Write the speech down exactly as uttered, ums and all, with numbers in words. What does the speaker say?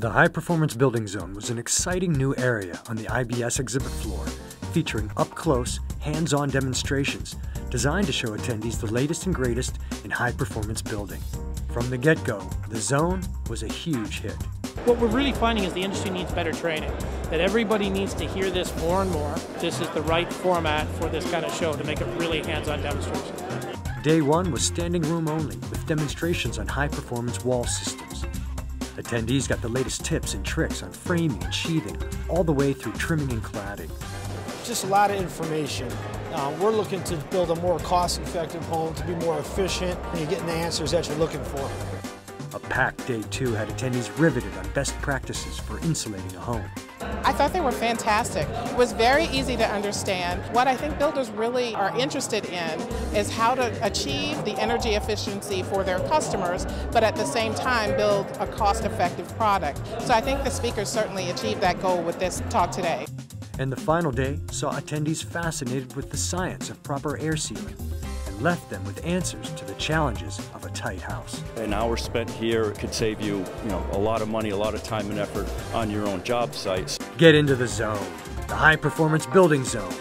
The High Performance Building Zone was an exciting new area on the I B S exhibit floor, featuring up-close, hands-on demonstrations designed to show attendees the latest and greatest in high-performance building. From the get-go, the zone was a huge hit. What we're really finding is the industry needs better training, that everybody needs to hear this more and more. This is the right format for this kind of show to make it really hands-on demonstration. Day one was standing room only, with demonstrations on high-performance wall systems. Attendees got the latest tips and tricks on framing and sheathing, all the way through trimming and cladding. Just a lot of information. Uh, we're looking to build a more cost-effective home, to be more efficient, and you're getting the answers that you're looking for. A packed day two had attendees riveted on best practices for insulating a home. I thought they were fantastic. It was very easy to understand. What I think builders really are interested in is how to achieve the energy efficiency for their customers, but at the same time build a cost-effective product. So I think the speakers certainly achieved that goal with this talk today. And the final day saw attendees fascinated with the science of proper air sealing and left them with answers to the challenges of a tight house. An hour spent here could save you, you know, a lot of money, a lot of time and effort on your own job sites. Get into the zone, the High Performance Building Zone.